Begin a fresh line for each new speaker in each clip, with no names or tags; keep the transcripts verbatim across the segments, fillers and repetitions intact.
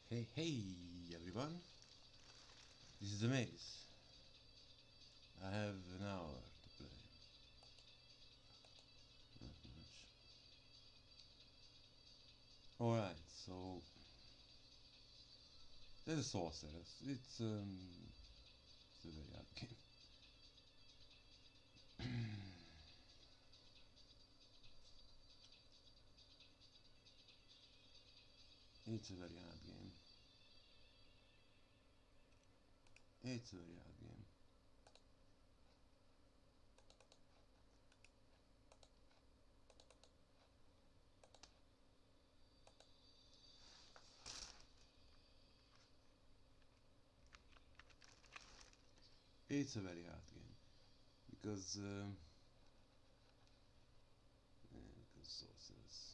Hey, hey everyone, this is TheMAze. I have an hour to play. Not much. Alright, so there's a sorceress. It's um it's a very hard game. It's a very hard game. It's a very hard game. It's a very hard game because um, yeah, because sorceress.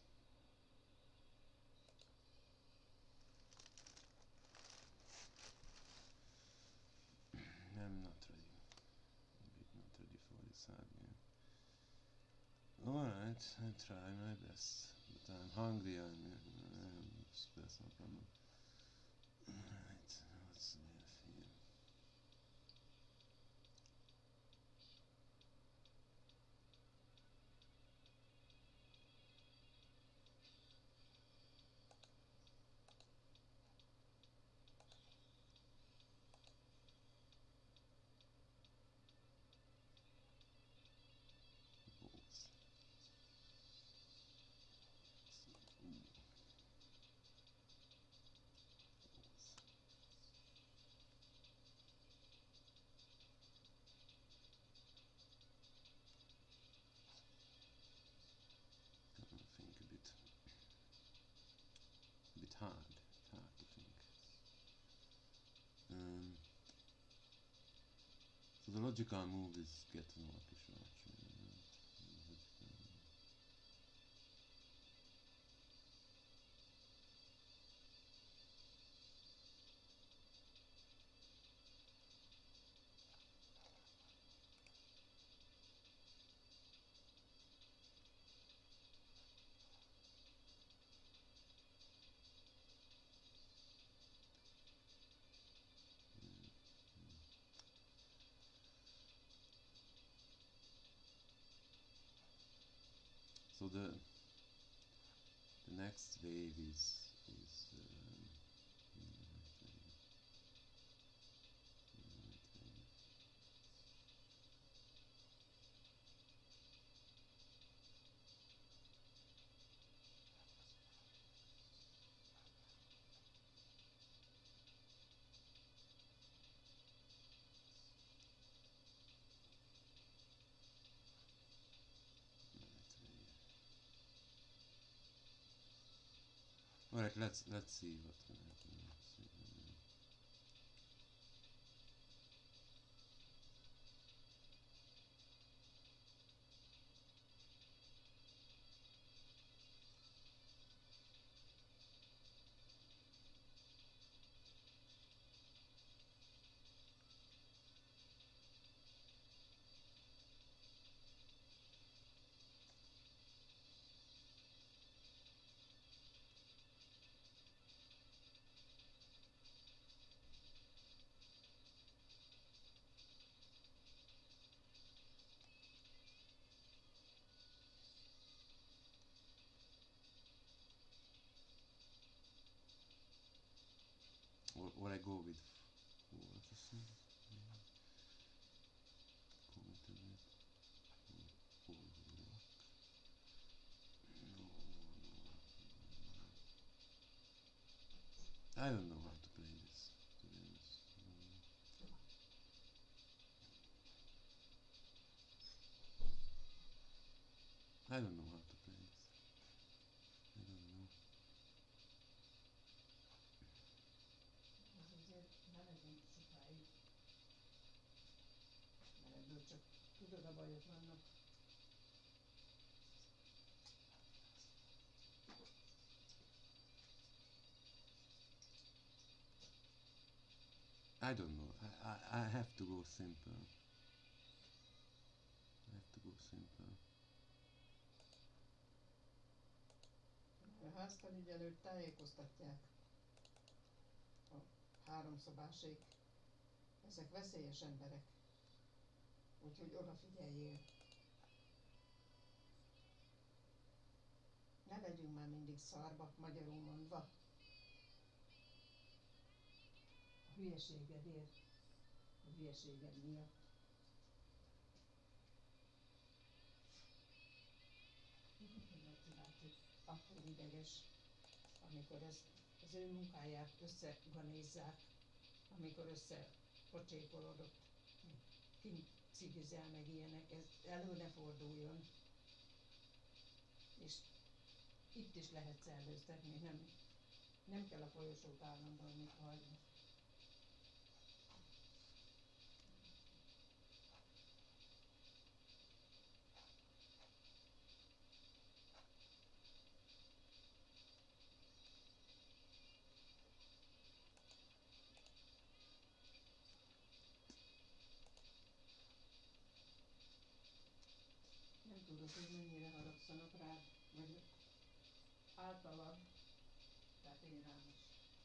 I'm not ready. I'm a bit not ready for this hard game. Alright, I try my best, but I'm hungry. I'm, I'm that's no problem. Alright, what's left here? Balls. Ooh. Balls. Gotta think a bit. A bit hard. It's hard to think. Um, so the logical move is get an orcish archer. So the the next wave is is um, in the right wave. In the right wave. In the right wave. Alright, let's let's see what's gonna happen. Let's see. Or, or I go with four assassins. Yeah. Go into it. Or, or rock. No, no, no. I don't know how to play this, to be honest. Um, I don't know how to play this. I don't know.
Az azért ne legyen sokáig, mert ebből csak tudod a bajok vannak.
I don't know. I, I, I have to go simple. I have to go simple.
A házfelügyelőt tájékoztatják. háromszobásék. Ezek veszélyes emberek. Úgyhogy odafigyeljél. Ne legyünk már mindig szarba, magyarul mondva. A hülyeségedért, a hülyeséged miatt. Akkor ideges, amikor ez, az ő munkáját összeganézzák, amikor összepocsékolodott, kint cigizel meg ilyenek, ez elő ne forduljon. És itt is lehet szellőztetni, nem, nem kell a folyosót állandóan nyitva hagyni. Nem tudod, hogy mennyire haragszanak rád, vagy általad, tehát én rám is.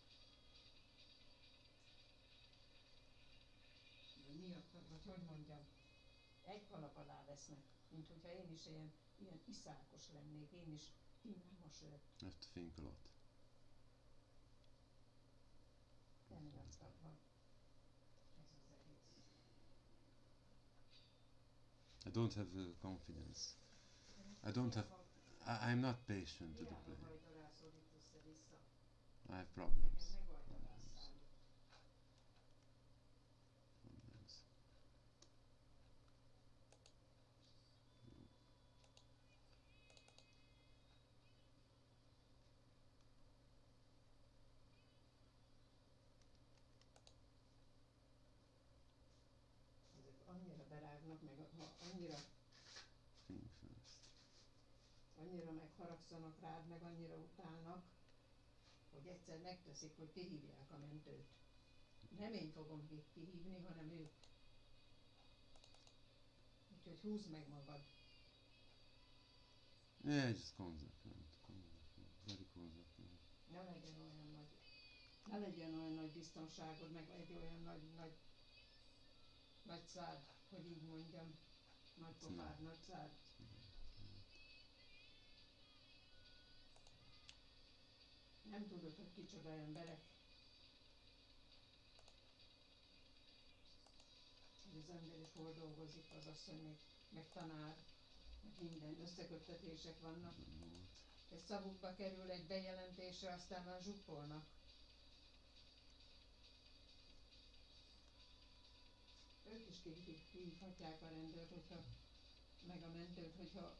Vagy miattad, vagy hogy mondjam, egy kalap alá vesznek, mint hogyha én is ilyen, ilyen iszákos lennék, én is innám a sört.
I have to think a lot.
Emiattad van ez az egész.
I don't have the confidence. I don't have. I, I'm not patient to the
Hiába
play.
hajtorászod itt össze-vissza.
I have
Nekem
problems.
meg hajtorásszál.
Problems.
Ezek annyira berágnak, meg ha annyira,
Think first.
annyira megharagszanak rád, meg annyira utálnak, hogy egyszer megteszik, hogy kihívják a mentőt. Nem én fogom ki- kihívni, hanem ők. Úgyhogy húzd meg magad.
Yeah, just consequent. Consequent. Very consequent.
Ne legyen olyan nagy, ne legyen olyan nagy biztonságod, meg egy olyan nagy, nagy, nagy szád, hogy így mondjam, nagy pofád, nagy szád. Nem tudod, hogy kicsoda emberek. Hogy az ember is hol dolgozik, az asszony meg, meg tanár, meg minden, összeköttetések vannak. És szavukba kerül egy bejelentésre, aztán már zsuppolnak. Ők is kihívhatják a rendőrt, hogyha, meg a mentőt, hogyha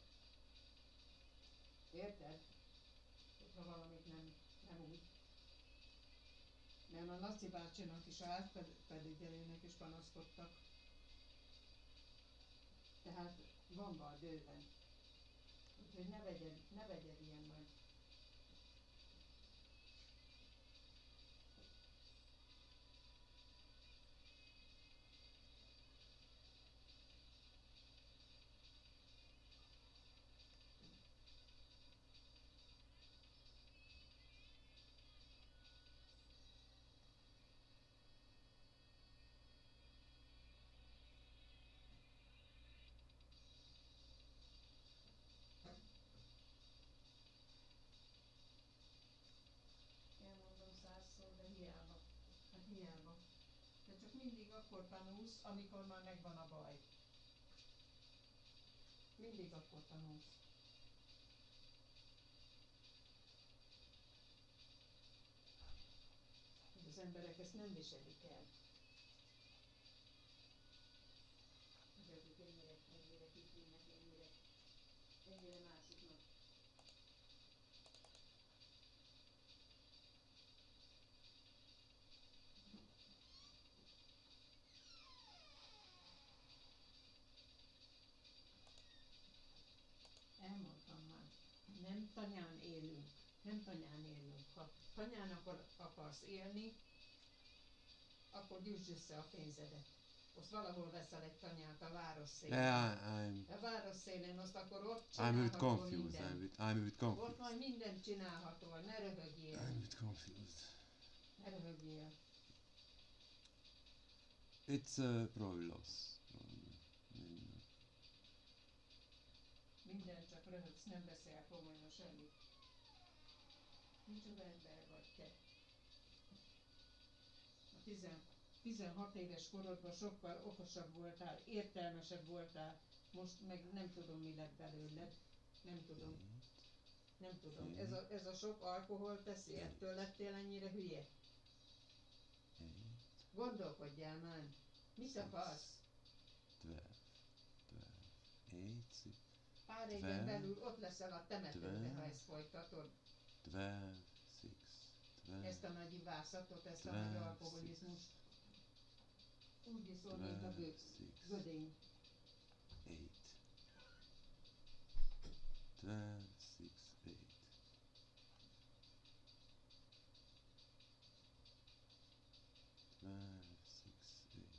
érted? Hogyha valamit nem, nem úgy. Mert a Laci bácsinak is, a házfelügyelőnek is panaszkodtak. Tehát van baj bőven. Úgyhogy ne vegyed, ne vegyed ilyen nagy. Elmondom százszor, de hiába. Hát hiába. De csak mindig akkor tanulsz, amikor már megvan a baj. Mindig akkor tanulsz. Hogy az emberek ezt nem viselik el. Hogy akik ennyire, ennyire kifűnnek, ennyire, ennyire másoknak. Elmondtam már, nem tanyán élünk, nem tanyán élünk. Ha tanyán akar, akarsz élni, akkor gyűjtsd össze a pénzedet. Azt valahol veszel egy tanyát a város szélén.
Yeah, I'm.
A város szélén, azt akkor ott
I'm a bit
csinálható
confused.
minden.
I'm a bit. I'm a bit confused.
Ott majd mindent csinálható, ne röhögjél.
I'm a bit confused.
Ne röhögjél.
It's uh, probably loss. Probably. Maybe not.
Minden csak röhögsz, nem beszél komolyan semmit. Micsoda ember vagy te? A tizen, tizenhat éves korodban sokkal okosabb voltál, értelmesebb voltál, most meg nem tudom, mi lett belőled. Nem tudom.
Eight.
Nem tudom. Ez a, ez a sok alkohol teszi, ettől lettél ennyire hülye?
Eight.
Gondolkodjál már. Mit
Six.
akarsz?
Twelve. Twelve. Eight. Six.
Pár éven
Twelve.
belül ott leszel a temetőbe,
Twelve.
ha ezt folytatod.
Twelve. Six. Twelve.
Ezt a nagy ivászatot, ezt a
Twelve,
nagy alkoholizmust. Úgy iszol, mint a
Twelve.
gő,
Six.
gödény.
Eight. Twelve. Six. Eight. Twelve. Six. Eight.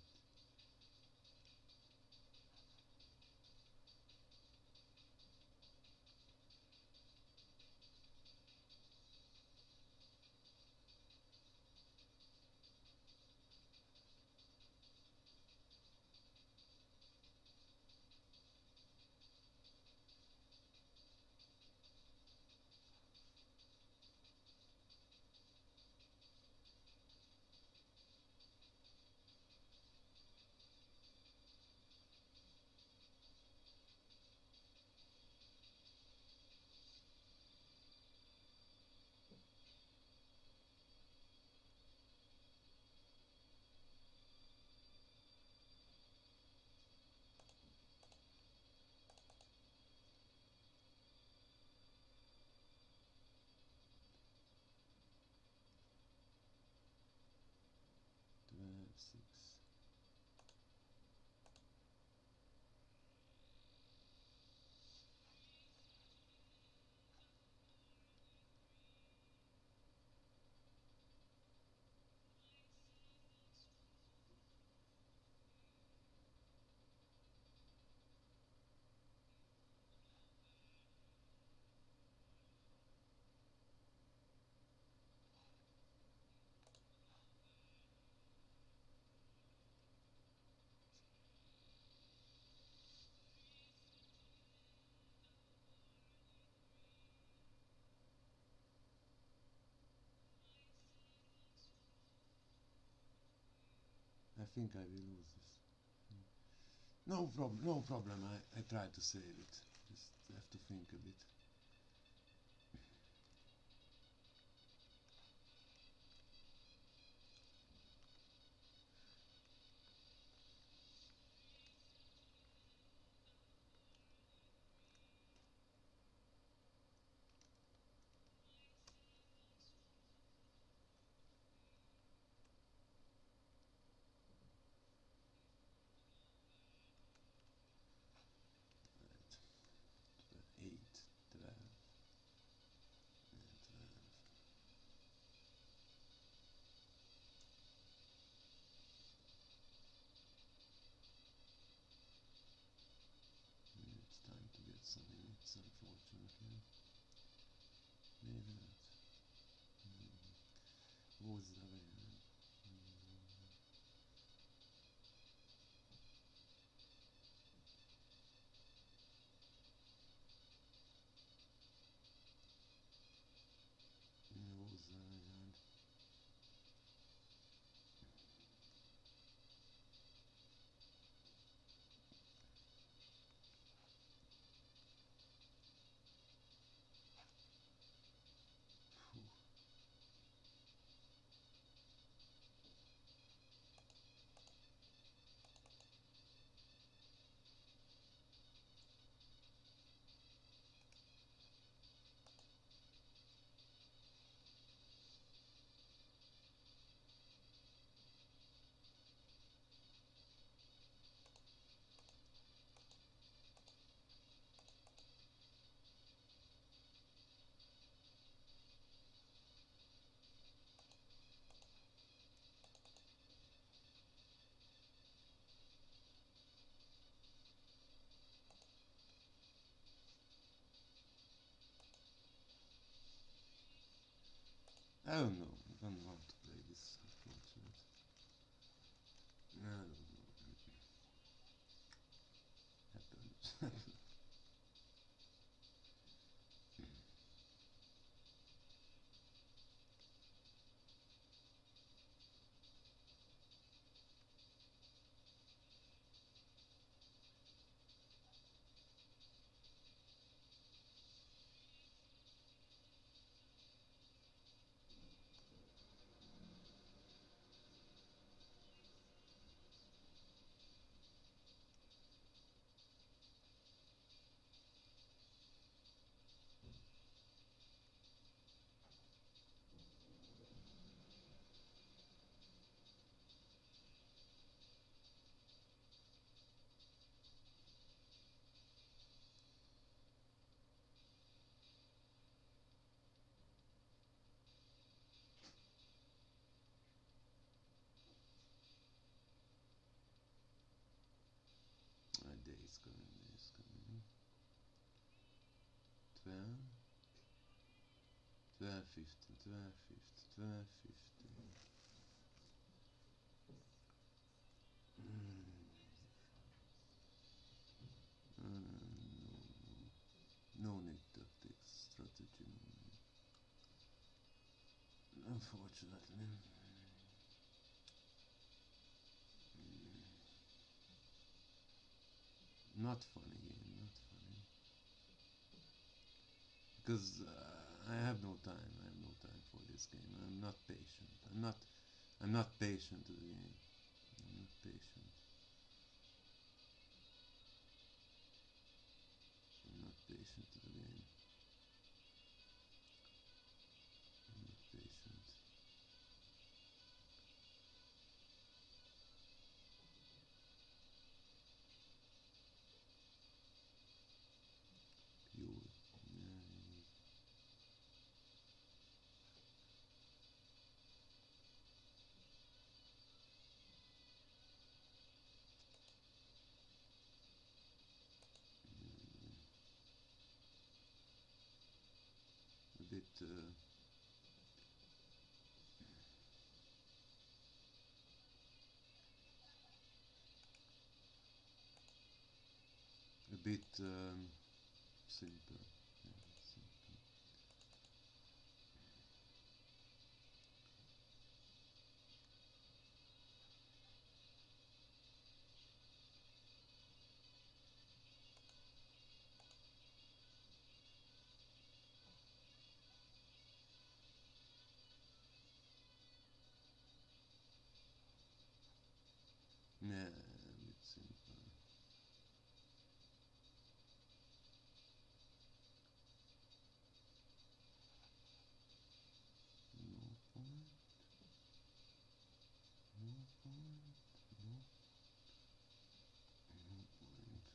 Twelve. Six. I think I will lose this. No problem. No problem. I I try to save it. Just have to think a bit. Right. Eight. Twelve. And twelve. Mm, it's time to get some minutes, unfortunately. Maybe not. Mm. What's the way? Mm. What's the way? I don't know. I don't know how to play this, unfortunately. I don't know. days coming, days coming. twelve, twelve, fifteen, twelve, fifteen, twelve, fifteen. Mm. Uh, no, no, no need tactics, strategy, no need. Unfortunately. Mm. Not funny game, not funny. Because uh, I have no time, I have no time for this game. I'm not patient. I'm not I'm not patient to the game. I'm not patient. I'm not patient to the game. I'm not patient. Pure. Yeah, a bit uh, a bit um, simple. Yeah, simple. Yeah, a bit simple. No point. No point. No. No point.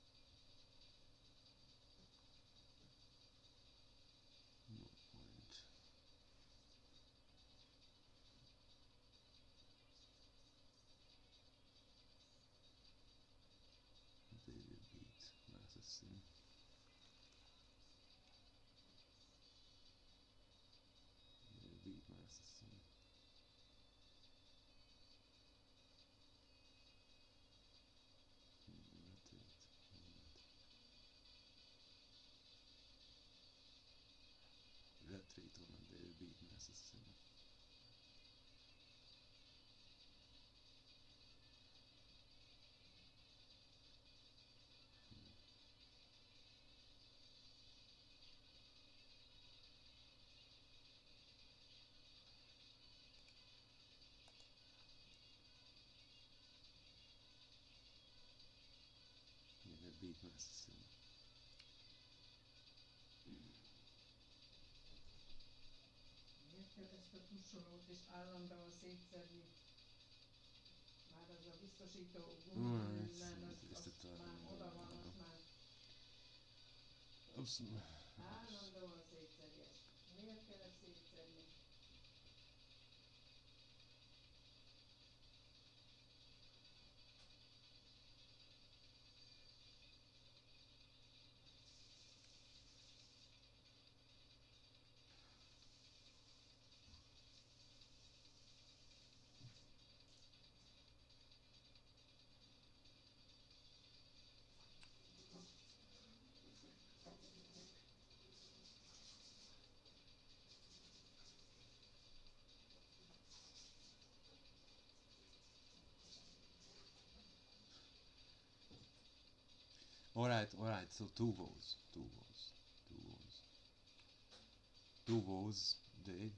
No point. They will beat my assassin. They will beat my assassin. Retreat. Retreat on and they will beat my assassin. They will beat my assassin.
Miért kell ezt a tussolót is állandóan szétszedni? Már az a biztosító gumi
Oh, it's,
minden, az,
it's the
az már
tyrone.
oda van, az már
Oops.
állandóan szétszedi ezt. Miért kell ezt szétszedni?
Alright, alright, so two woes. Two woes. Two woes. Two woes, they.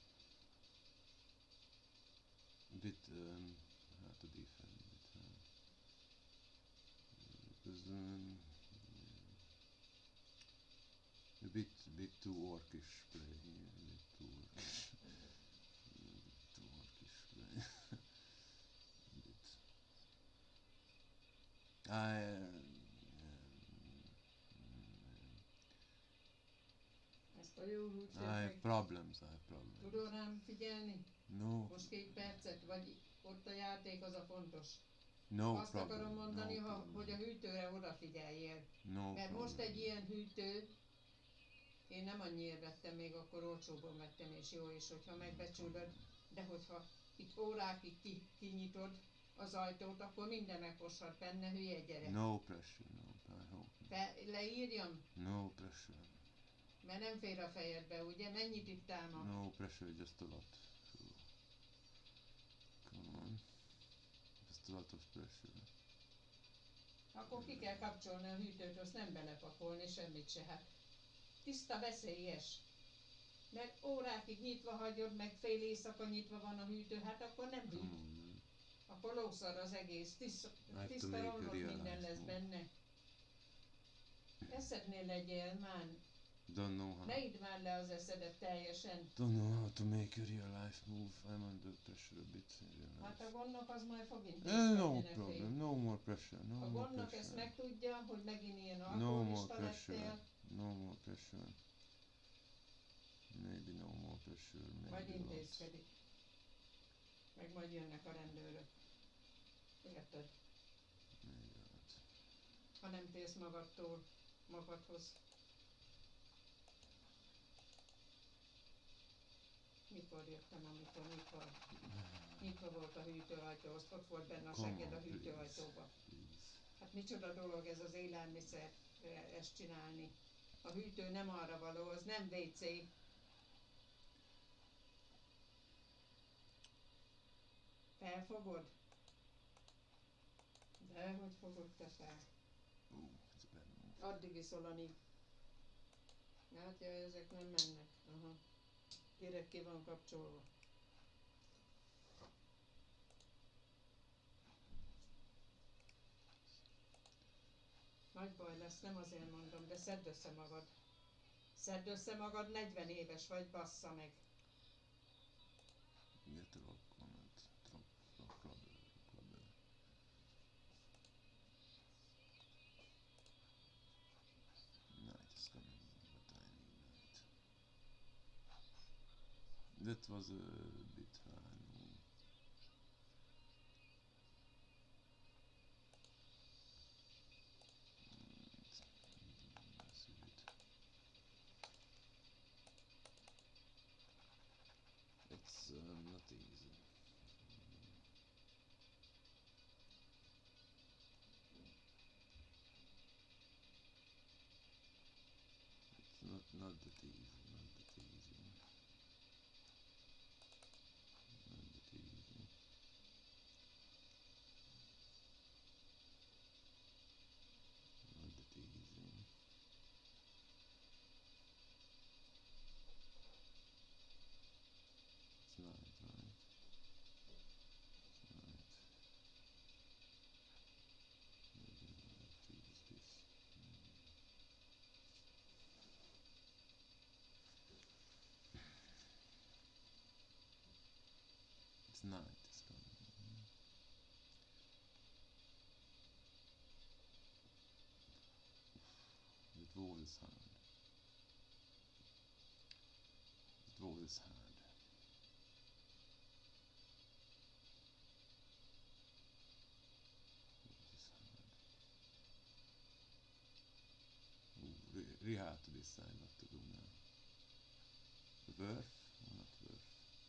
A bit um, hard to defend. Bit hard. Because um, yeah. a bit, bit too orcish play. Yeah, a bit too orcish. a bit too orcish play. a bit. I. Uh,
Ezt a jó húgyat
I have
meg
problems. I have problems.
tudod rám figyelni?
No.
Most két percet, vagy ott a játék az a fontos?
No
Azt
problem,
akarom mondani,
no
ha,
problem.
hogy a hűtőre odafigyeljél.
No
Mert
problem.
most egy ilyen hűtő, én nem annyiért vettem, még akkor olcsóban vettem, és jó is, hogyha megbecsülöd, de hogyha itt órákig ki, kinyitod az ajtót, akkor minden megfoshat benne, hülye gyerek.
No pressure, no, I hope.
Te leírjam,
No pressure.
mert nem fér a fejedbe, ugye? Mennyit ittál ma?
No pressure, just a lot. So, come on. Just a lot of pressure.
Akkor ki kell kapcsolni a hűtőt, azt nem belepakolni, semmit se. Hát tiszta veszélyes. Mert órákig nyitva hagyod, meg fél éjszaka nyitva van a hűtő, hát akkor nem
Come
hűt.
on, man.
Akkor lószar az egész, tiszta,
have to
tiszta
make a
romlott
real
minden
life
lesz
move.
benne. Eszednél legyél már,
Don't know how.
ne idd már le az eszedet teljesen.
Don't know how to make a real life move. I'm under pressure a bit in real life.
Hát a gondnok az majd fog
Eh,
intézkedni,
no
ne félj.
problem, no more pressure, no
A
more
gondnok ezt
pressure.
megtudja, hogy megint ilyen
No more
alkoholista
pressure,
lettél,
no more pressure. Maybe no more pressure,
majd
maybe a lot.
intézkedik. Meg majd jönnek a rendőrök. Érted?
Maybe a lot.
Ha nem térsz magadtól, magadhoz. Mikor jöttem, amikor nyitva, nyitva volt a hűtőajtó, azt ott volt benne a
Come
segged a
on, please,
hűtőajtóba.
please.
Hát micsoda dolog ez az élelmiszer, ezt csinálni. A hűtő nem arra való, az nem vé cé. Felfogod? De hogy fogod te fel?
Ooh, it's a bad move.
Addig iszol, amíg. Látja, ezek nem mennek. Aha. Direkt ki van kapcsolva. Nagy baj lesz, nem azért mondom, de szedd össze magad. Szedd össze magad, negyven éves vagy, bassza meg.
Get a rock comment, drop, rock clubber, clubber. Night is coming, but I need night. That was a bit high, no. Let's see it. It's uh, not easy. It's not not that easy, not that easy. Not that easy. Not that easy. It's night, right? It's night. Maybe I have to use this. It's night, it's coming. It was his hand. It was his hand. His hand. Ooh, re, re have to decide what to do now. Worth or not worth?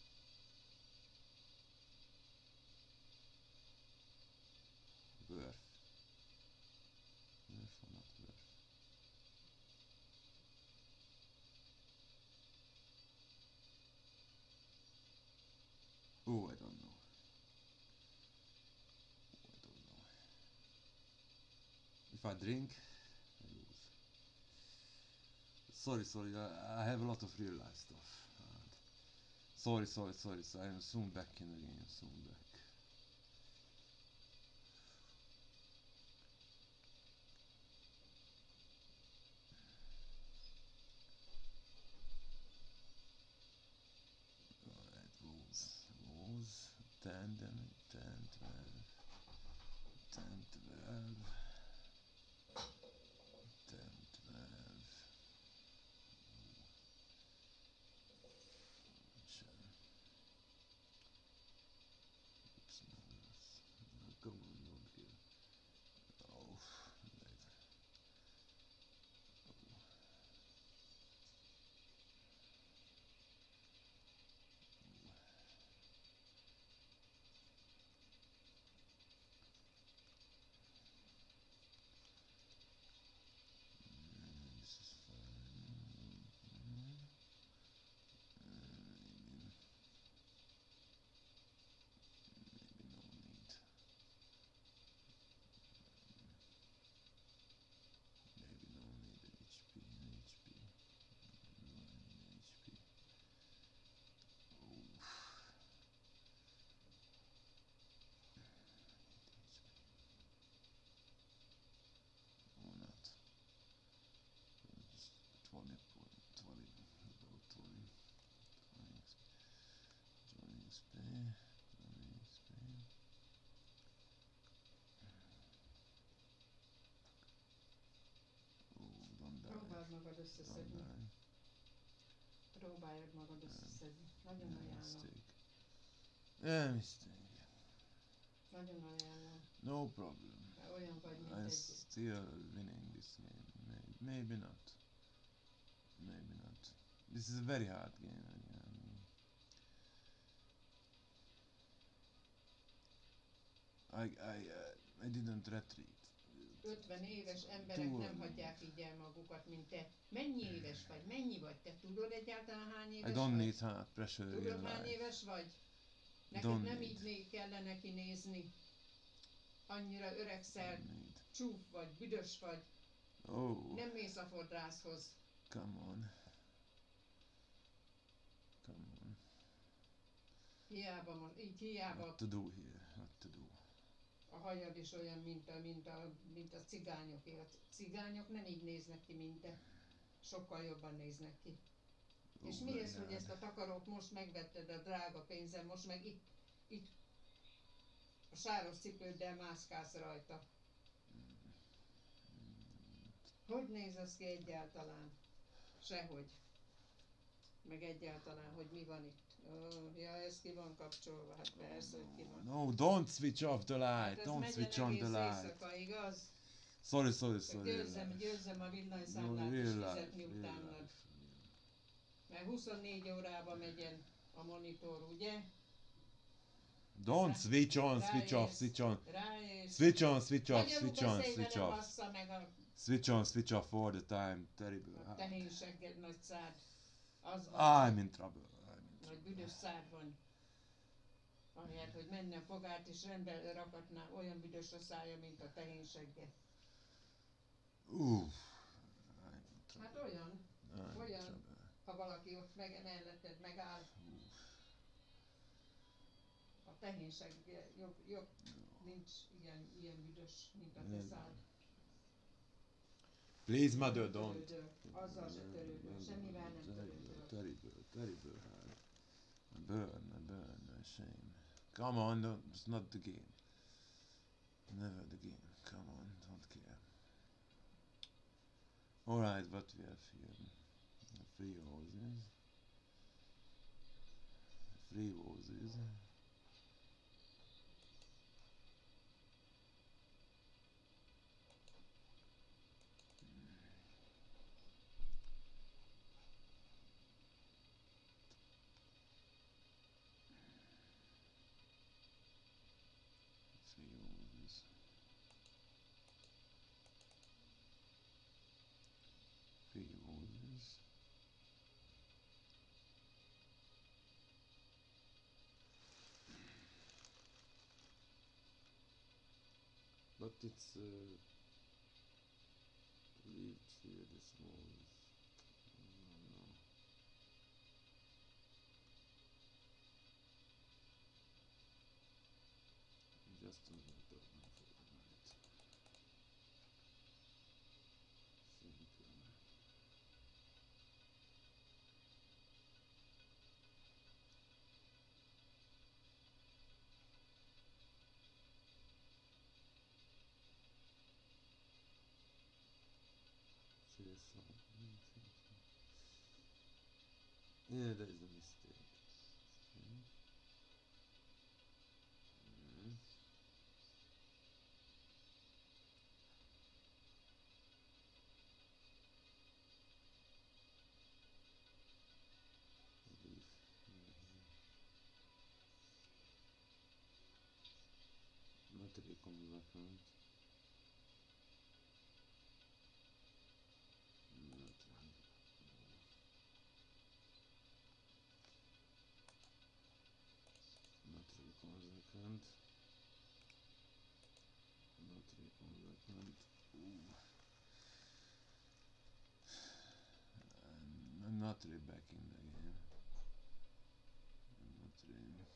Worth. Worth or not worth? Oh, I don't know. Oh, I don't know. If I drink, I lose. Sorry, sorry, I, I have a lot of real life stuff. And sorry, sorry, sorry, so I am soon back in the game, soon back. Alright, rules, rules, ten, then, ten, twelve, ten, twelve, ten, twelve, sure. me put twenty, about twenty, twenty, twenty X P, twenty X P. Oh, don't die.
Próbáld magad
Don't
összeszedni.
die.
Próbáljad magad összeszedni. Nagyon
Yeah,
ajánlom.
mistake. Yeah, mistake.
Nagyon ajánlom.
No problem.
Mert olyan vagy, mint
I'm
egy...
still winning this game. Maybe, maybe not. Maybe not. This is a very hard game. Um, I I uh, I didn't retreat.
ötven éves emberek
Túl-
nem hagyják így el magukat, mint te. Mennyi éves vagy? Mennyi vagy? Te tudod egyáltalán hány éves
I don't
vagy?
need hard pressure in
Tudod, hány
life.
éves vagy? Neked
Don't
nem
need.
így né- kellene kinézni. Annyira öregszel,
Don't need.
csúf vagy, büdös vagy.
Oh,
Nem mész a fodrászhoz.
come on. Come on.
Hiába, most, így hiába
What to do here? What to do?
a hajad is olyan, mint a, mint a, mint a cigányoké. A cigányok nem így néznek ki, mint te. Sokkal jobban néznek ki.
Oh
És
my
mi ez, hogy
God.
ezt a takarót most megvetted a drága pénzem, most meg itt, itt a sáros cipőddel mászkálsz rajta. Hogy néz az ki egyáltalán? Sehogy. Meg egyáltalán, hogy mi van itt. Oh, ja, ez ki van kapcsolva, hát persze, hogy ki van.
No, don't switch off the
Hát
light.
ez
Don't
megyen
switch on the
egész
light.
éjszaka, igaz?
Sorry, sorry,
Csak
sorry.
győzzem, győzzem a
No,
villanyszámlát
real
is
life,
fizetni
real
utánad.
life.
Mert huszonnégy órába megyen a monitor, ugye?
Don't switch on, switch off,
Ráérsz,
switch on.
ráérsz.
Switch on, switch off,
Magyarul
switch on,
beszélj
switch
velem,
off.
bassza meg a
Switch on, switch off all the time. Terrible.
a tehénsegged nagy szád. Az van,
I'm in trouble. I'm in
nagy
trouble.
büdös szád van. Ahelyett, hogy menne fogát és rendbe rakatná, olyan büdös a szája, mint a tehénsegge.
Ooh. I'm in trouble.
Hát olyan,
I'm in
olyan.
trouble.
ha valaki ott meg melletted megáll. A tehénsegge jobb, jobb, nincs ilyen, ilyen büdös, mint a te szád.
Please, mother, don't.
Törődöl. Azzal se törődöl, semmivel nem törődöl.
Terrible, terrible hard. I burn, I burn, I shame. Come on, don't, it's not the game. Never the game. Come on, don't care. Alright, what we have here? Three hoses. Three hoses. Three hoses. Three hoses. But it's uh, leaved here this hose. No, no. Just a little bit of one for the night. Simple. See this one? Yeah, there is a mistake. Okay. Mm. Leaf. Battery comes back out. Not really. Not really consequent. Not really consequent. Ooh. I'm, I'm not really back in the game. I'm not really.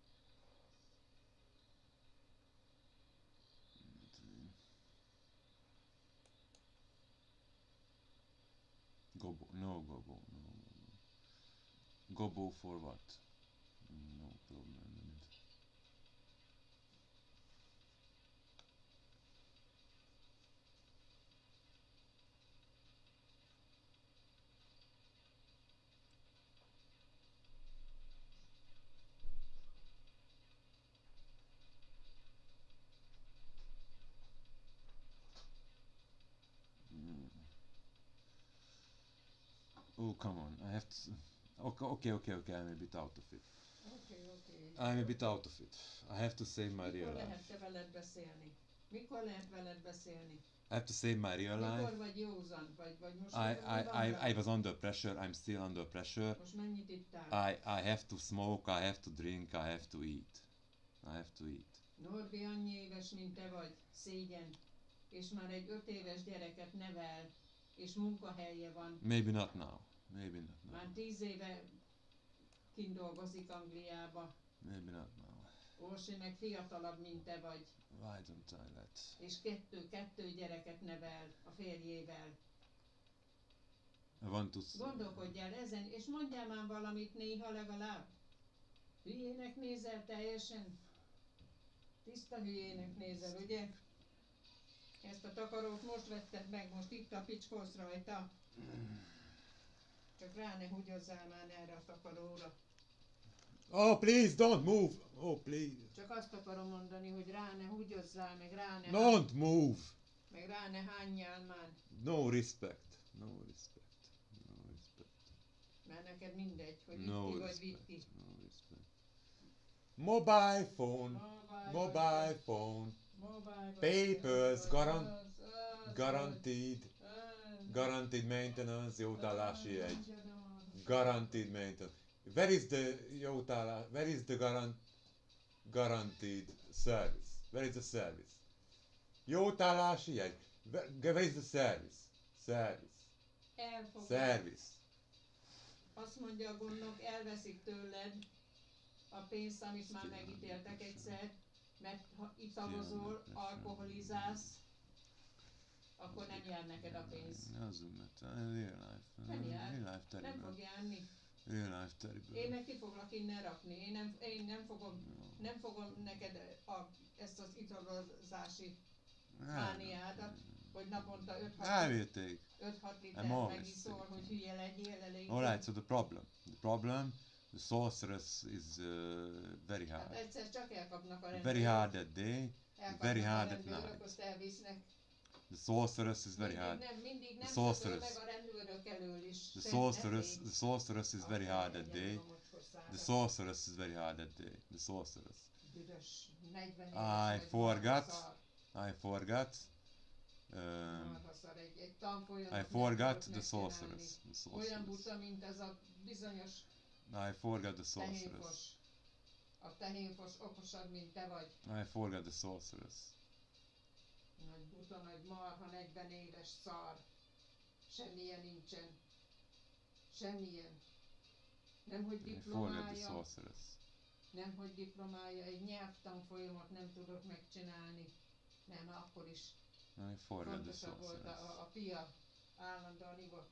Not really. gobo, no gobo, no gobo. Gobo for what? No problem. Oh, come on, I have to... Okay, okay, okay, okay, I'm a bit out of it.
Oké, oké.
I'm a bit out of it. I have to save my real
Mikor
life.
lehet te veled beszélni? Mikor lehet veled beszélni?
I have to save my real
Mikor
life.
vagy józan? Vagy, vagy most
I,
mi,
I,
mi van
I,
veled?
I was under pressure, I'm still under pressure.
Most mennyit ittál?
I, I have to smoke, I have to drink, I have to eat. I have to eat.
Norbi annyi éves, mint te vagy, szégyen, és már egy öt éves gyereket nevel, és munkahelye van.
Maybe not now. Maybe not now.
Már tíz éve kint dolgozik Angliába.
Maybe not now.
Orsi meg fiatalabb, mint te vagy.
Why don't I let...
És kettő, kettő gyereket nevel a férjével.
I want to...
Gondolkodj el ezen, és mondjál már valamit néha legalább. Hülyének nézel teljesen? Tiszta hülyének nézel, ugye? Ezt a takarót most vetted meg, most itt a picskolsz rajta. Csak rá ne hugyozzál már erre a takaróra.
Oh, please, don't move! Oh, please.
Csak azt akarom mondani, hogy rá ne hugyozzál, meg rá ne...
Don't move!
Meg rá ne hányjál már.
No respect. No respect. No respect.
Mert neked mindegy, hogy
No
itt ki vagy
respect.
vitti.
No respect. Mobile phone.
Mobile,
Mobile phone.
Mobile
Papers,
vagy-
garan-
az- az-
Guaranteed.
az-
Guaranteed maintenance, jótállási
az-
jegy. Guaranteed maintenance. Where is the jótállás? Where is the garant guaranteed service? Where is the service? Jótállási jegy. Where, where is the service? Service.
Elfogad.
Service.
Azt mondja a gondnok, elveszik tőled a pénzt, amit már megítéltek egyszer, mert ha italozol, alkoholizálsz, akkor nem jár neked a pénz.
Doesn't matter. Real life.
Nem jár.
Real life
Nem
terrible.
fog járni.
Real life terrible.
Én meg ki foglak innen rakni. Én nem, én nem fogom, nem fogom neked a, ezt az italozási mániádat, hogy naponta
I
öt-hat
will take.
öt-hat
I'm
liter
always
megiszol,
taking.
hogy hülye legyél elég.
Alright, so the problem. The problem, the sorceress is uh, very
Hát
hard.
egyszer csak elkapnak a rendőrök.
Very hard that day,
Elkapnak
very
a
hard at
rendőrök,
night.
azt elvisznek.
The sorceress is very
Mindig
hard.
nem, mindig nem
The
szököl
sorceress.
meg a rendőrök elől is.
The
Sem-
sorceress,
nem
the
még.
sorceress is very hard that
Legyen
day.
a mocskos szára.
The sorceress is very hard that day. The sorceress.
Büdös, negyven éves
I
vagy,
forgot.
marhaszar.
I forgot. Um,
Marhaszar, egy, egy tanfolyamot
I
nem
forgot
tudok
the
megcsinálni.
sorceress. The
Olyan
sorceress.
buta, mint ez a bizonyos
I forgot the sorceress.
tehénfos. A tehénfos okosabb, mint te vagy.
I forgot the sorceress.
Nagy buta, nagy marha, negyven éves szar. Semmilyen nincsen. Semmilyen. Nemhogy
I forgot the
diplomája,
sorceress.
nemhogy diplomája, egy nyelvtanfolyamot nem tudok megcsinálni. Nem, akkor is
I forgot the
fontosabb volt
sorceress.
a, a pia. Állandóan ivott.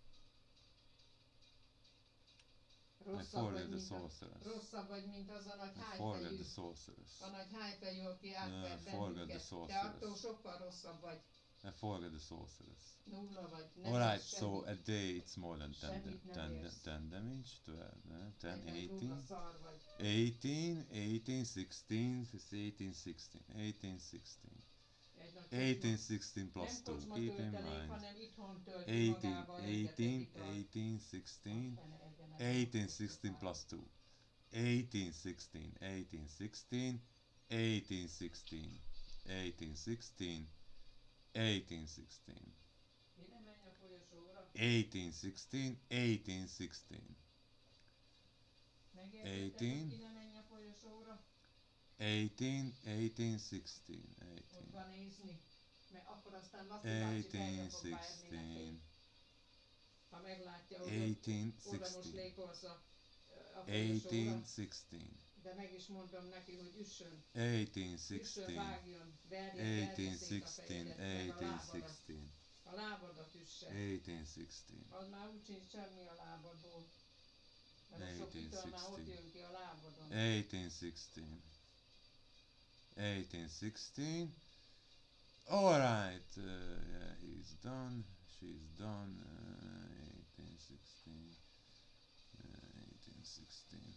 I
Rosszabb
forgot
vagy,
the
mint a,
sorceress.
rosszabb vagy, mint az a nagy
I forgot
hájfejű.
the sorceress.
A nagy hájfejű, aki
Yeah,
átver
I forgot the
bennünket. Te
sorceress.
attól sokkal rosszabb vagy.
I forgot the sorceress.
Nulla vagy. Nem
Alright,
érsz
so
semmit.
a day it's more than ten,
Semmit nem
ten,
érsz.
ten damage, twelve, eh, ten,
Neked nulla
eighteen,
szar vagy.
eighteen, eighteen, sixteen, eighteen, sixteen, eighteen, sixteen,
Egy nagy
eighteen,
kocsma.
sixteen plus
Nem
two,
kocsma
keep in
töltelék,
mind.
hanem itthon tölti
eighteen,
magával
eighteen,
rengeteg italt.
eighteen, sixteen,
Fene egye meg.
eighteen, sixteen plus two, eighteen, sixteen, eighteen, sixteen, eighteen, sixteen, eighteen, sixteen, eighteen, sixteen,
Ide menj a folyosóra.
eighteen, sixteen, eighteen, sixteen,
Megértetted,
eighteen.
hogy ide menj a folyosóra?
eighteen, eighteen, sixteen, eighteen,
Oda nézni. Mert akkor aztán Laci bácsi
eighteen,
fejbe fog várni neked.
sixteen,
Ha meglátja, hogy
eighteen,
oda most
sixteen,
lékolsz a, a
eighteen,
folyosóra.
sixteen,
De meg is mondom neki, hogy üssön.
eighteen,
Üssön,
sixteen,
vágjon, verjen,
eighteen,
verje szét a
sixteen,
fejedet, meg a
eighteen,
lábadat.
sixteen,
A lábadat üsse. se.
eighteen sixteen.
Az már úgy sincs semmi a lábadból. Mert a sok
eighteen
ital már ott
sixteen.
jön ki a lábadon.
eighteen sixteen. eighteen sixteen. Alright, uh, yeah, he's done. She's done. Uh, eighteen sixteen. Uh, eighteen sixteen.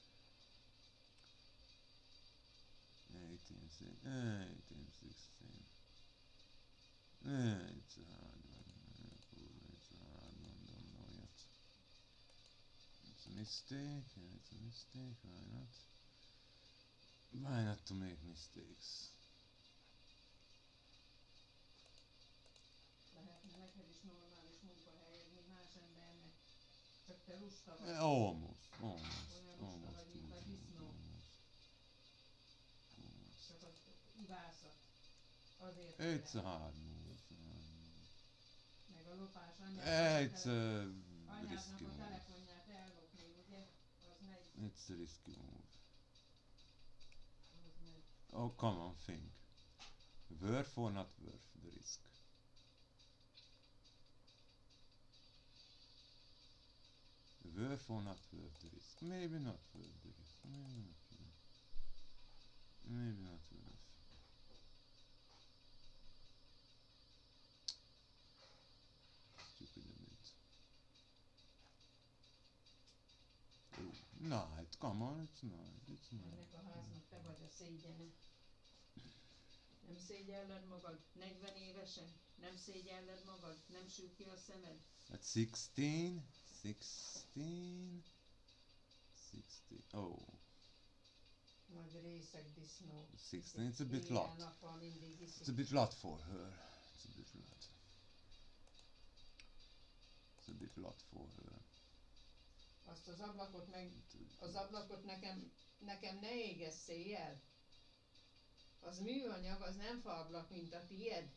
eighteen sixteen. Uh, eighteen sixteen. Uh, it's a hard one. Uh, It's a hard one. Don't know yet. It's a mistake. Yeah, it's a mistake. Why not? Why not to make mistakes?
Lehetne neked is normális munkahelyed, mint más embernek. Csak te lusta vagy.
Uh, almost. Almost.
Olyan lusta
Almost.
vagy, mint a disznó.
Almost. Almost.
Csak az ivászat. Azért
It's a
kell.
hard move. It's a hard move.
Meg a lopás
Uh,
anyádnak
it's
a,
a
anyádnak
risky
a
move.
telefonját ellopni, ugye? Az megy.
It's a risky move.
Az megy.
Oh, come on, think. Worth or not worth the risk? Worth or not worth the risk? Maybe not worth the risk. Maybe not worth. Maybe not worth. Stupid a bit. Oh, night. Come on, it's night. It's night.
Ennek a háznak te vagy a szégyene. Nem szégyelled magad? negyven évesen? Nem szégyelled magad? Nem sül ki a szemed?
At sixteen, sixteen, sixteen. Oh,
Nagy részeg disznó.
sixteen. It's a bit
Éjjel,
lot.
nappal mindig iszik.
It's a bit lot for her. It's a bit lot. It's a bit lot for her.
Azt az ablakot meg,
It's a bit
az
lot.
ablakot nekem, nekem ne égesz éjjel. Az műanyag, az nem faablak, mint a tied.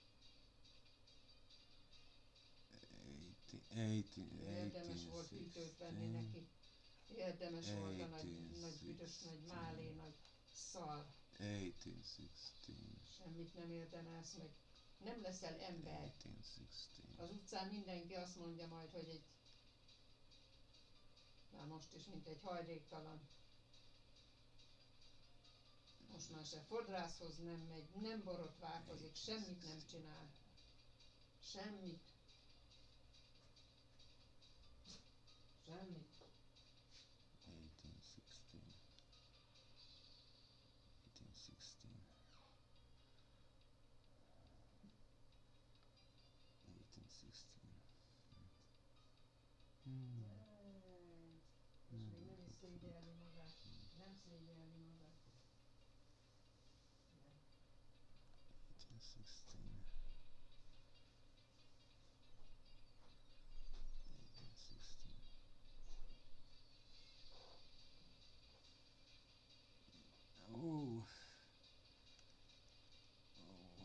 eighteen, eighteen,
Érdemes
eighteen,
volt hűtőt venni
sixteen.
neki. Érdemes volt a nagy,
eighteen,
nagy büdös, nagy
sixteen.
málé, nagy szar.
eighteen, sixteen.
Semmit nem érdemelsz meg. Nem leszel ember.
eighteen, sixteen.
Az utcán mindenki azt mondja majd, hogy egy... Már most is, mint egy hajléktalan. Most már se fodrászhoz nem megy, nem borotválkozik, semmit nem csinál. Semmit. Semmit.
eighteen, sixteen. eighteen, sixteen. eighteen, sixteen. Hmm.
És még nem is szégyelli magát. Nem szégyelli magát. Nem.
eighteen, sixteen. eighteen, sixteen. Oh. Oh.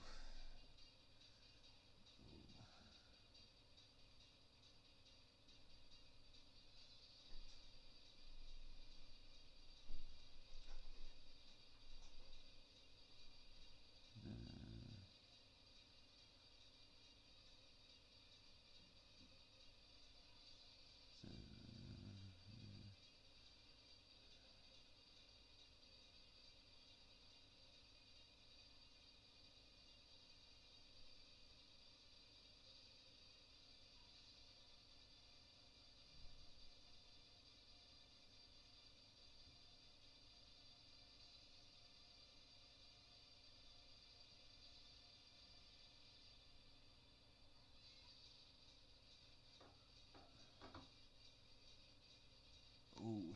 Ooh.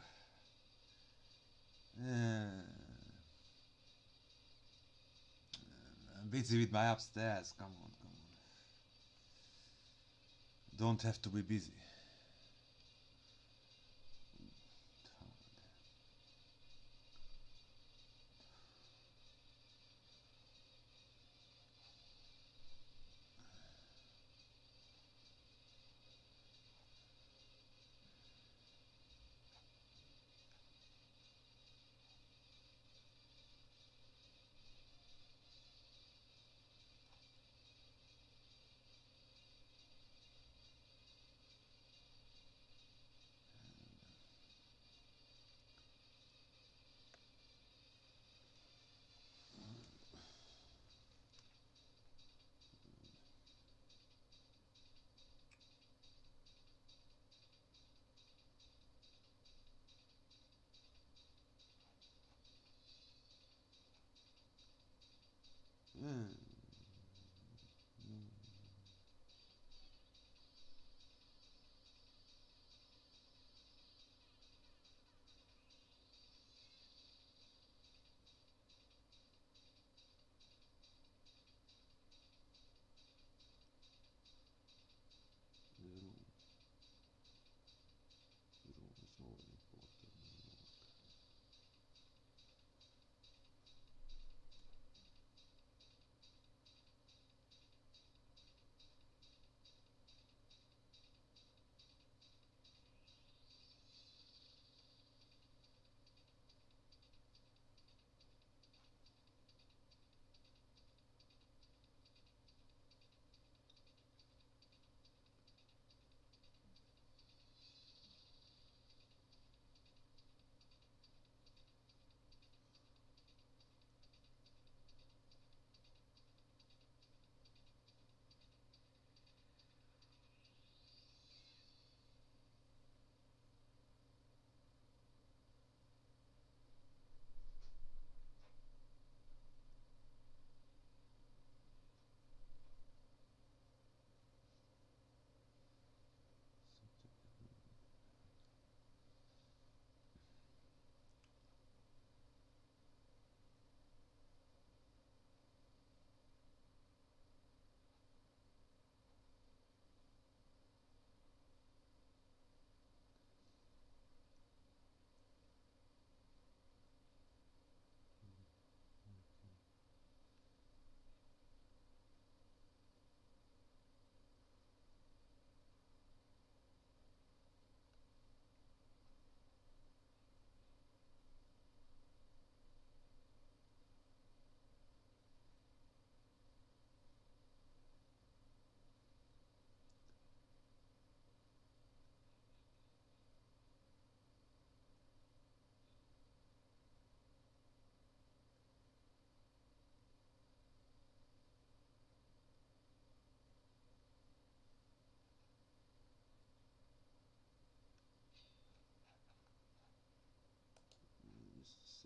Uh, I'm busy with my upstairs. Come on, come on. Don't have to be busy.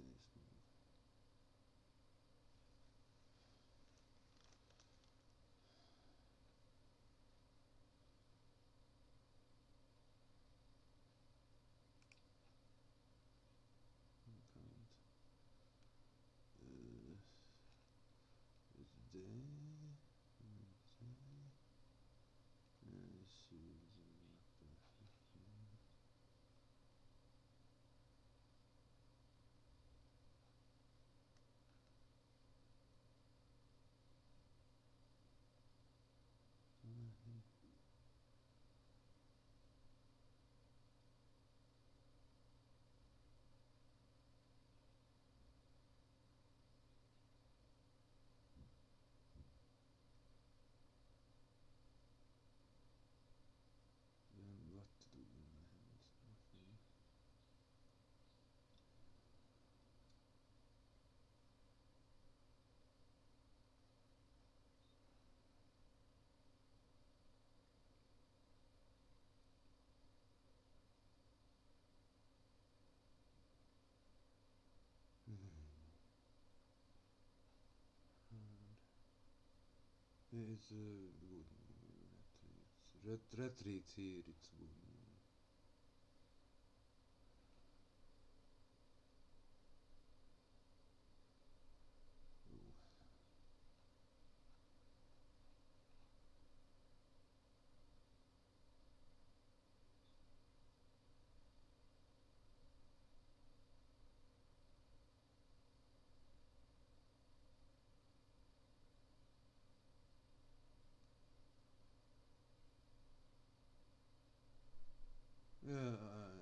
safe move. Count. Uh, it's there. It's there. Uh, shoes up. Then what to do in my hands? Nothing. It's a good move, retreat. Ret retreat here, it's a good move. Oh. Yeah, uh,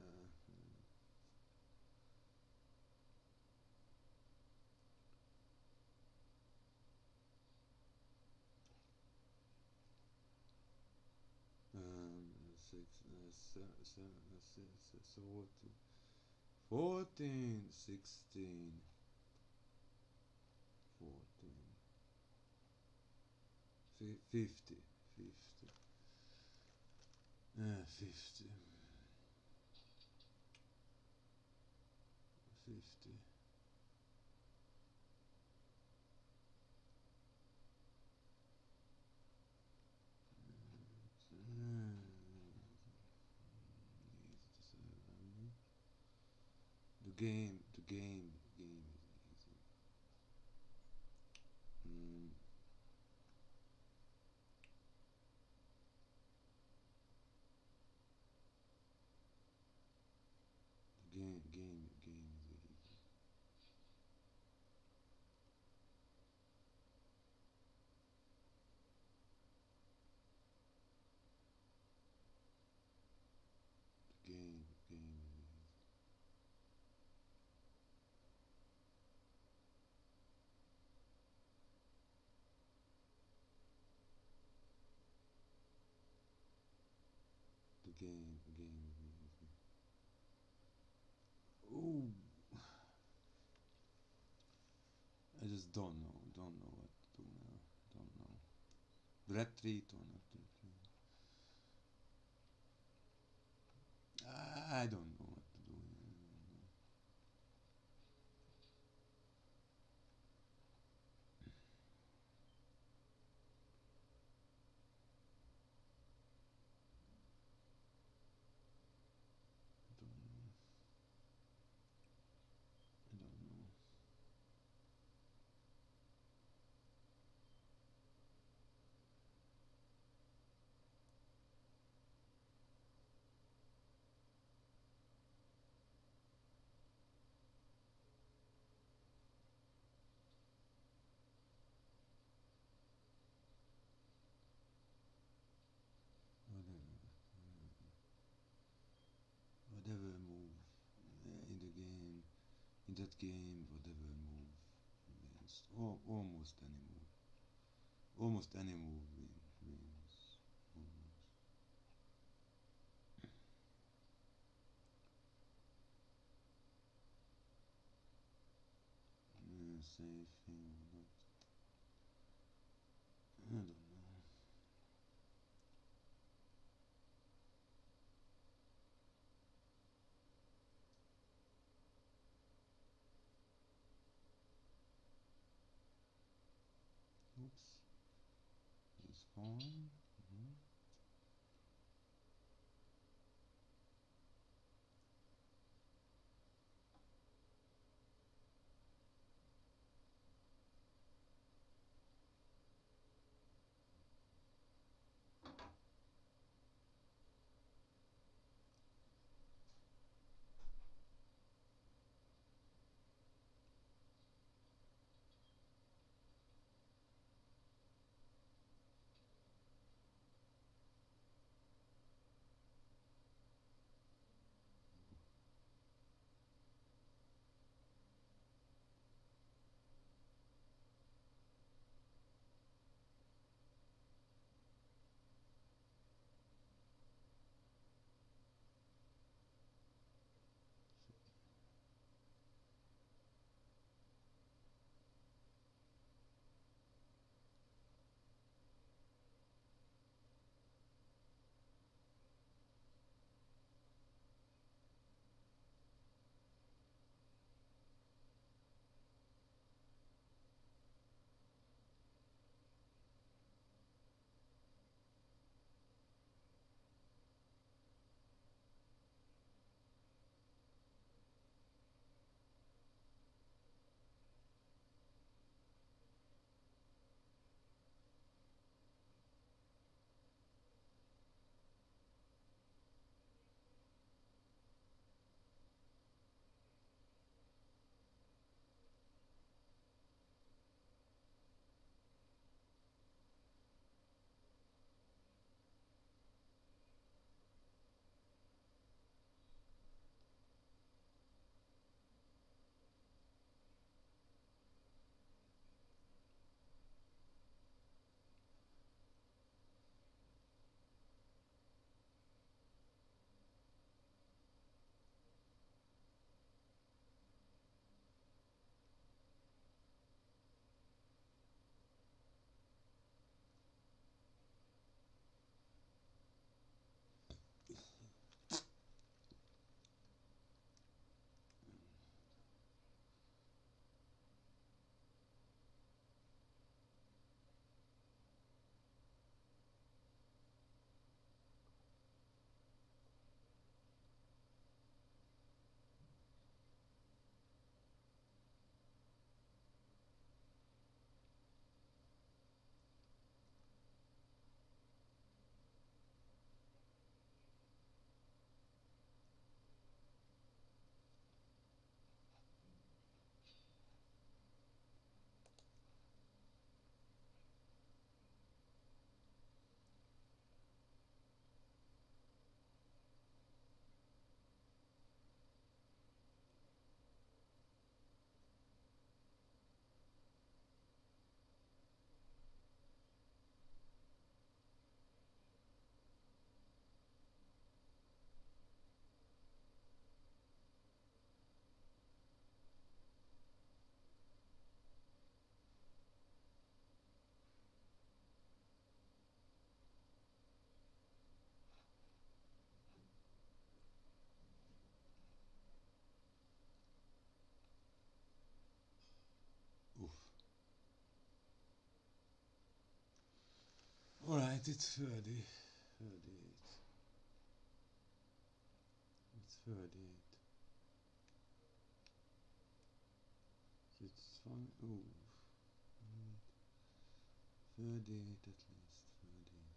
um, six, uh, seven, seven, uh, six, so what? fourteen, sixteen, fourteen, fifty, fifty, uh, fifty, fifty. Uh, The game, the game, game is easy. Mm, the game, game, game is easy. The game, game is easy. The game, game is easy. Oh, I just don't know, don't know what to do now. Don't know. Retreat or not retreat? I don't know what to do. I don't know. I don't know. Whatever, whatever move uh, in the game, in that game, whatever move wins. Or almost any move. Almost any move win, wins. Almost. Uh, safe thing or not. I don't know. coin. Mm-hmm. Alright, it's färdigt. Färdigt. It's färdigt. It's fine. Oh. Färdigt at least. Färdigt.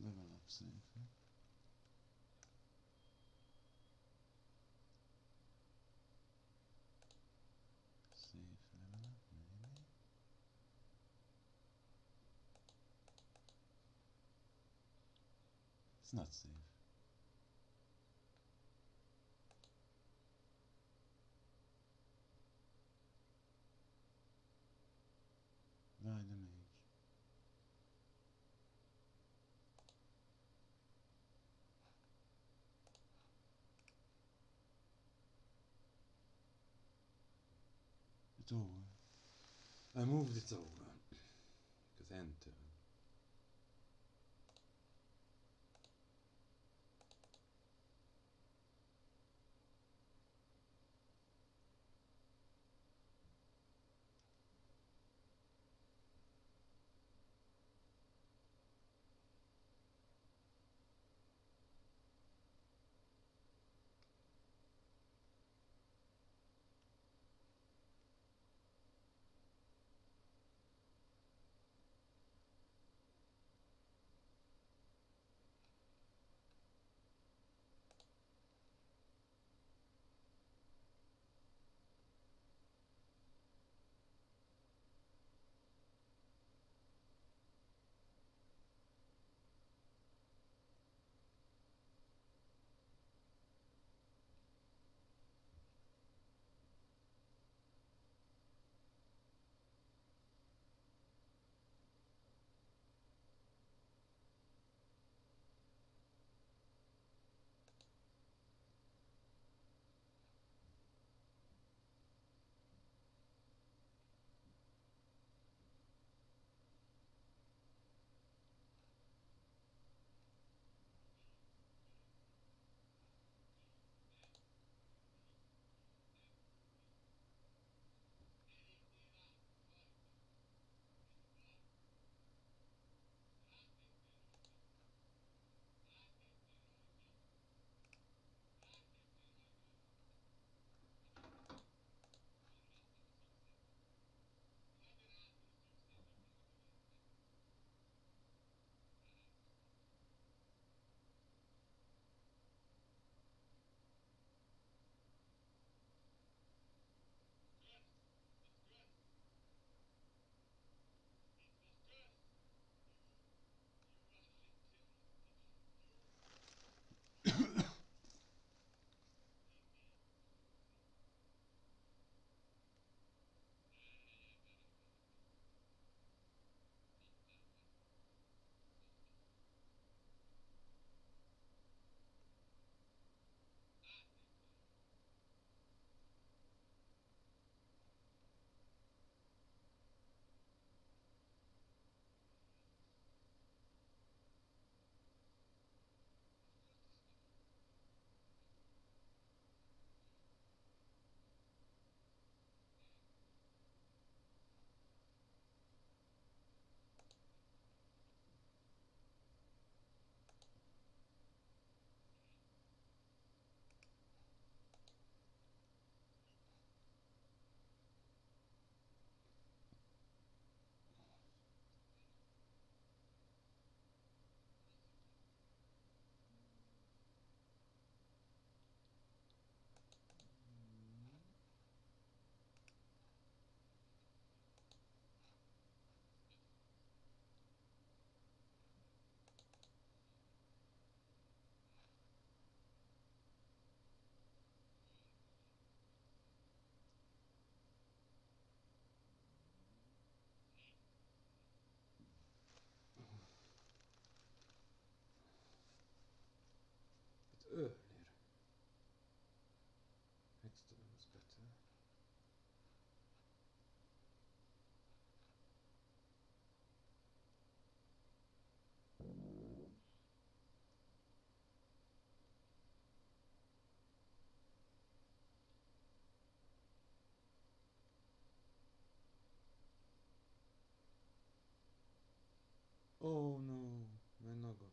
level up safely. Safe level up, maybe. It's not safe. Why the mage? It's over. I moved it over. Because enter. Earlier. Next to them was better. Oh no, my noggin.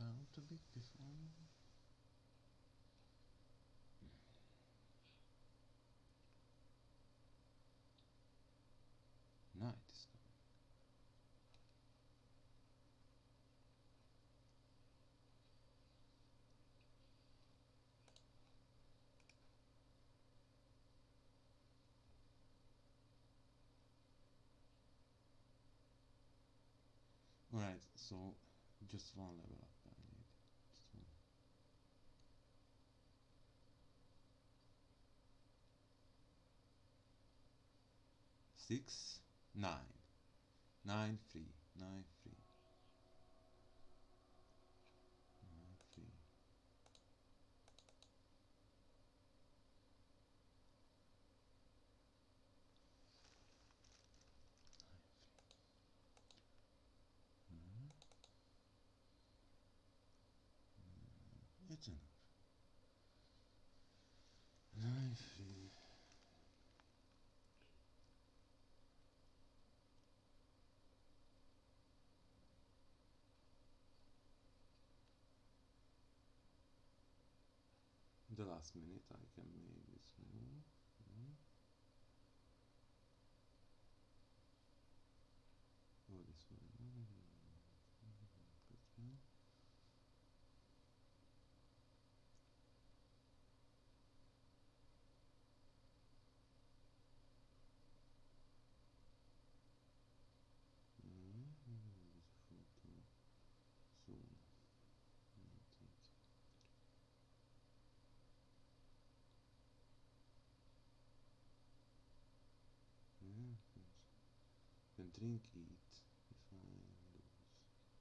count a bit before. Night is coming. Alright, so just one level up I need. Just one. Six, nine. Nine free. Nine free. Nine free. Mm. Mm. It's enough. Nine free. The last minute I can make this move. Mm. Oh, this one. Mm. Soon. Yeah, can drink, eat, if I lose.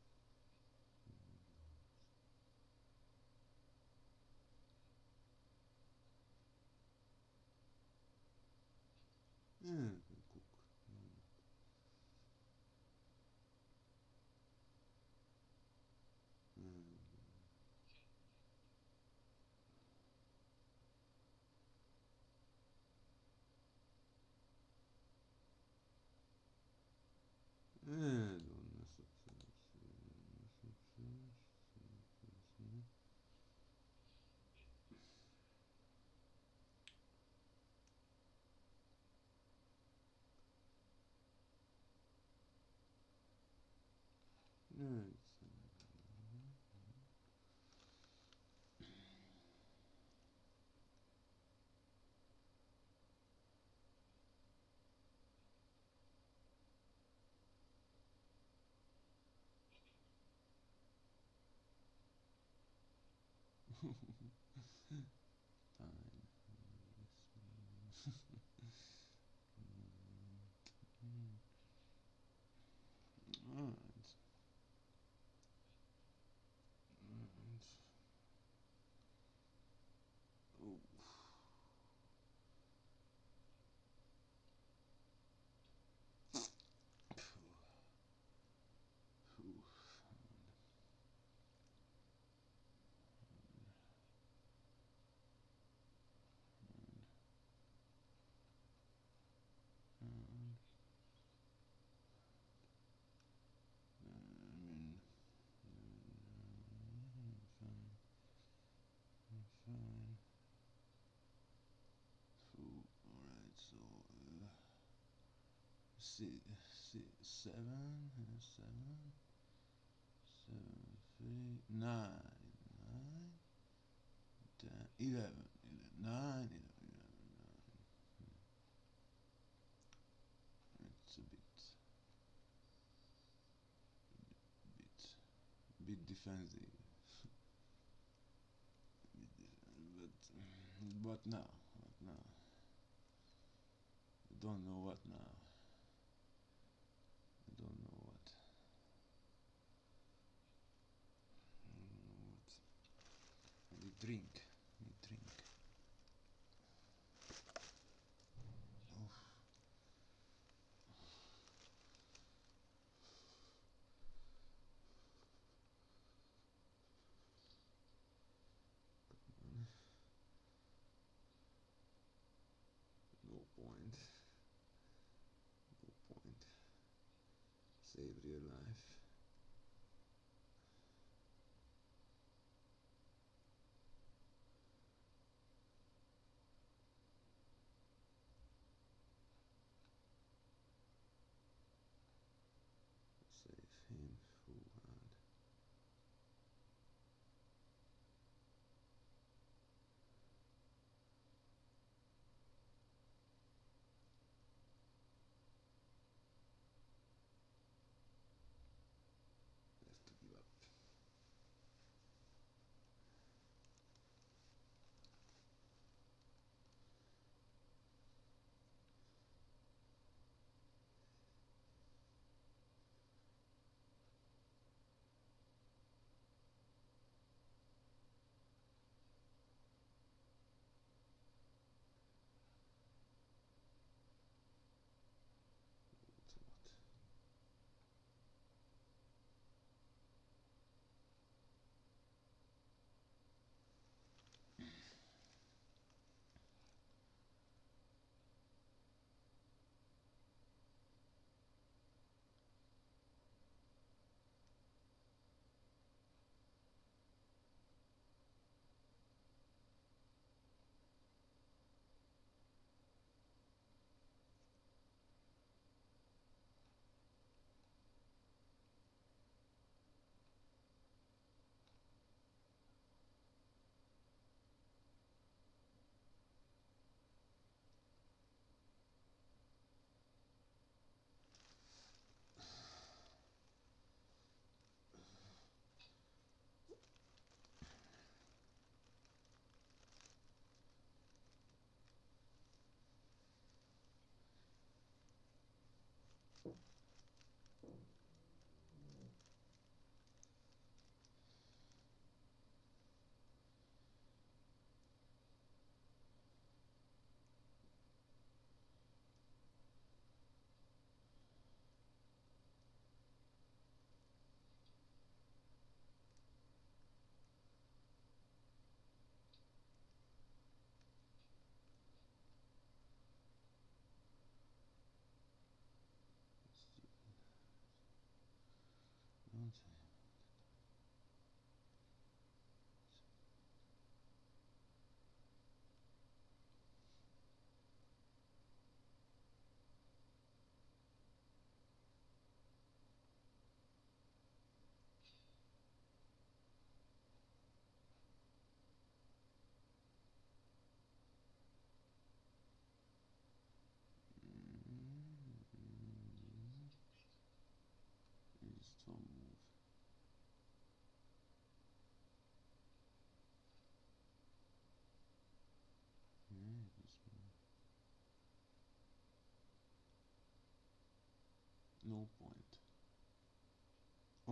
Yeah, can cook. Mm. Yeah, donna success. Success. Success. Yeah, it's fine. Alright. Alright. Oh. Phew. And, I mean, fine. Fine. Phew. Alright, so uh, six, six, seven, uh, seven, seven, three, nine, nine, ten, eleven, eleven, nine, eleven, eleven, nine. It's a bit, bit, bit defensive. Bit defensive, but what now? What now? I don't know what now. I don't know what. I don't know what. I need drink. I need drink. Oh. No point. No point. Save real life.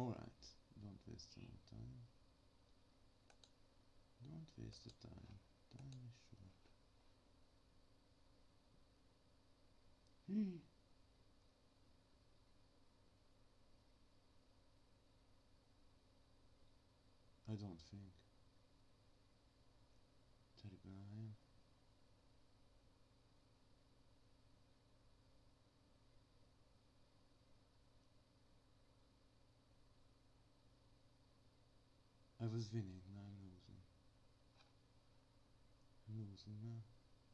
Alright, don't waste no time. Don't waste the time. Time is short. Hmm. I don't think. Terrible I am. I was winning, now I'm losing. I'm losing now.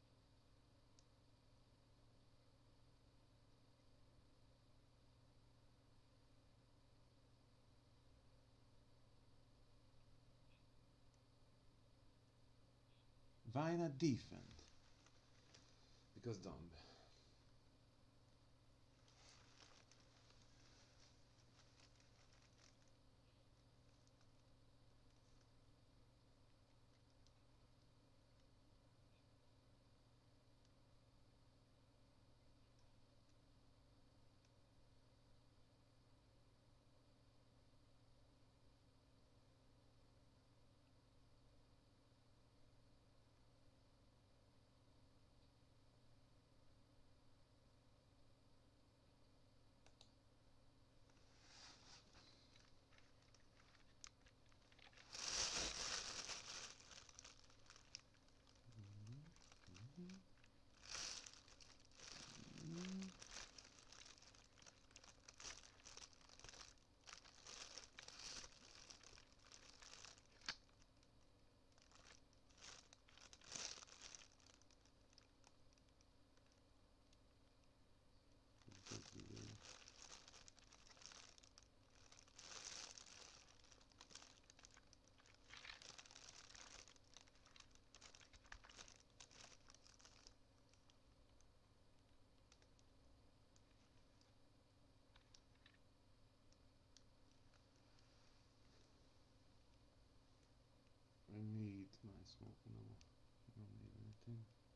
Why not defend? Because dumb. I need my smoke. No, I don't need anything.